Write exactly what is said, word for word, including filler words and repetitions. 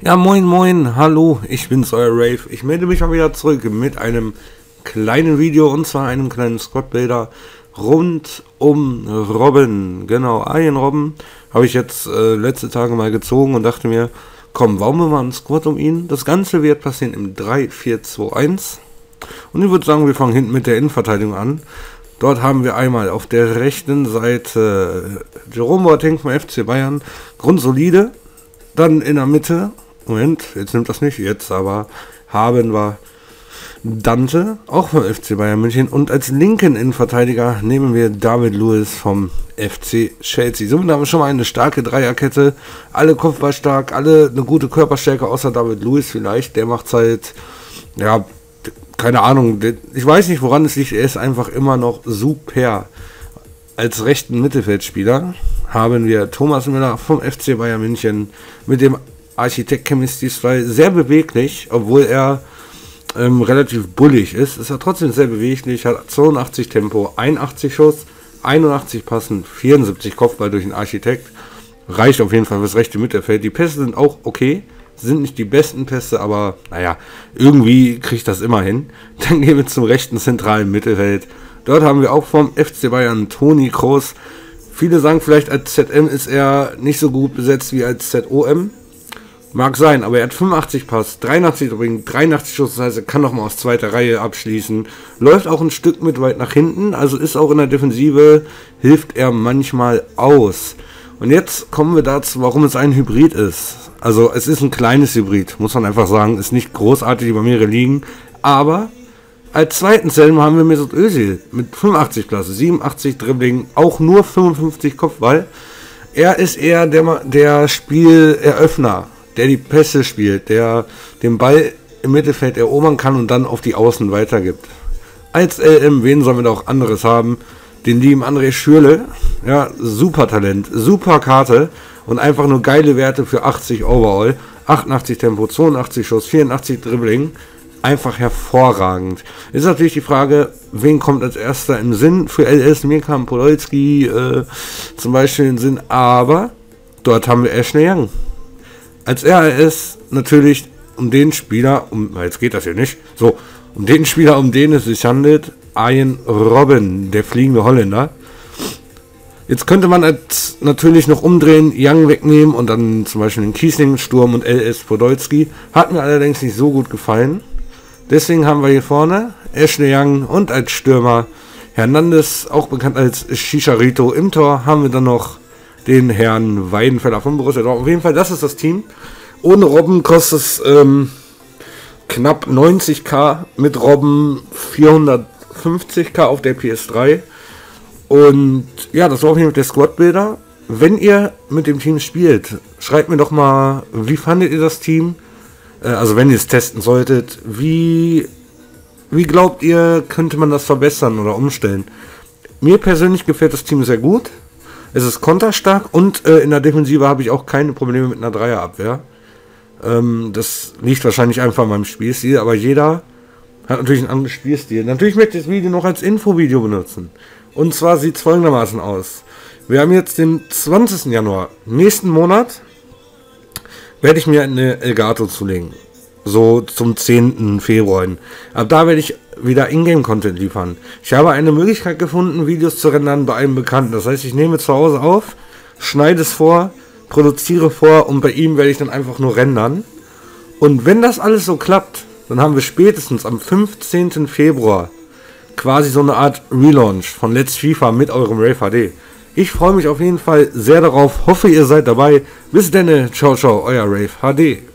Ja, moin moin, hallo, ich bin's, euer Rave. Ich melde mich mal wieder zurück mit einem kleinen Video, und zwar einem kleinen Squad-Builder rund um Robben. Genau, Iron Robben habe ich jetzt äh, letzte Tage mal gezogen und dachte mir, komm, bauen wir mal einen Squad um ihn. Das Ganze wird passieren im drei vier zwei eins. Und ich würde sagen, wir fangen hinten mit der Innenverteidigung an. Dort haben wir einmal auf der rechten Seite Jerome Boateng vom F C Bayern, grundsolide. Dann in der Mitte, Moment, jetzt nimmt das nicht, jetzt aber haben wir Dante, auch vom F C Bayern München. Und als linken Innenverteidiger nehmen wir David Luiz vom F C Chelsea. Somit haben wir schon mal eine starke Dreierkette. Alle kopfballstark, alle eine gute Körperstärke, außer David Luiz vielleicht. Der macht halt, ja, keine Ahnung, ich weiß nicht, woran es liegt. Er ist einfach immer noch super. Als rechten Mittelfeldspieler haben wir Thomas Müller vom F C Bayern München mit dem Architekt Chemistry zwei, sehr beweglich, obwohl er ähm, relativ bullig ist, ist er trotzdem sehr beweglich, hat zweiundachtzig Tempo, einundachtzig Schuss, einundachtzig Passen, vierundsiebzig Kopfball durch den Architekt, reicht auf jeden Fall fürs rechte Mittelfeld. Die Pässe sind auch okay, sind nicht die besten Pässe, aber naja, irgendwie kriegt das immer hin. Dann gehen wir zum rechten zentralen Mittelfeld. Dort haben wir auch vom F C Bayern Toni Kroos. Viele sagen vielleicht, als Z M ist er nicht so gut besetzt wie als Z O M. Mag sein, aber er hat fünfundachtzig Pass, dreiundachtzig Dribbling, dreiundachtzig Schuss, das heißt, er kann nochmal aus zweiter Reihe abschließen. Läuft auch ein Stück mit weit nach hinten, also ist auch in der Defensive, hilft er manchmal aus. Und jetzt kommen wir dazu, warum es ein Hybrid ist. Also es ist ein kleines Hybrid, muss man einfach sagen, ist nicht großartig über mehrere Ligen, aber als zweiten Zellen haben wir Mesut Özil mit fünfundachtzig Klasse, siebenundachtzig Dribbling, auch nur fünfundfünfzig Kopfball. Er ist eher der, der Spieleröffner, der die Pässe spielt, der den Ball im Mittelfeld erobern kann und dann auf die Außen weitergibt. Als L M, wen sollen wir da auch anderes haben? Den lieben André Schürrle, ja, super Talent, super Karte und einfach nur geile Werte für achtzig Overall, achtundachtzig Tempo, zweiundachtzig Schuss, vierundachtzig Dribbling. Einfach hervorragend. Ist natürlich die Frage, wen kommt als erster im Sinn? Für L S, mir kam Podolski äh, zum Beispiel in den Sinn, aber dort haben wir Ashley Young. Als R R S natürlich um den Spieler, um, jetzt geht das hier nicht, so, um den Spieler, um den es sich handelt, Iron Robben, der fliegende Holländer. Jetzt könnte man als natürlich noch umdrehen, Young wegnehmen und dann zum Beispiel den Kiesling, Sturm und L S Podolski. Hat mir allerdings nicht so gut gefallen. Deswegen haben wir hier vorne Ashley Young und als Stürmer Hernandez, auch bekannt als Chicharito. Im Tor haben wir dann noch den Herrn Weidenfeller von Borussia Dortmund. Auf jeden Fall, das ist das Team. Ohne Robben kostet es ähm, knapp neunzigtausend, mit Robben vierhundertfünfzigtausend auf der P S drei. Und ja, das war auf jeden Fall der Squad-Builder. Wenn ihr mit dem Team spielt, schreibt mir doch mal, wie fandet ihr das Team? Also wenn ihr es testen solltet, wie, wie glaubt ihr, könnte man das verbessern oder umstellen? Mir persönlich gefällt das Team sehr gut. Es ist konterstark und äh, in der Defensive habe ich auch keine Probleme mit einer Dreierabwehr. Ähm, das liegt wahrscheinlich einfach an meinem Spielstil, aber jeder hat natürlich einen anderen Spielstil. Natürlich möchte ich das Video noch als Infovideo benutzen. Und zwar sieht es folgendermaßen aus. Wir haben jetzt den zwanzigsten Januar. Nächsten Monat werde ich mir eine Elgato zulegen. So zum zehnten Februar hin. Ab da werde ich wieder Ingame-Content liefern. Ich habe eine Möglichkeit gefunden, Videos zu rendern bei einem Bekannten. Das heißt, ich nehme zu Hause auf, schneide es vor, produziere vor und bei ihm werde ich dann einfach nur rendern. Und wenn das alles so klappt, dann haben wir spätestens am fünfzehnten Februar quasi so eine Art Relaunch von Let's FIFA mit eurem Rave H D. Ich freue mich auf jeden Fall sehr darauf, hoffe ihr seid dabei. Bis dann, ciao ciao, euer Rave H D.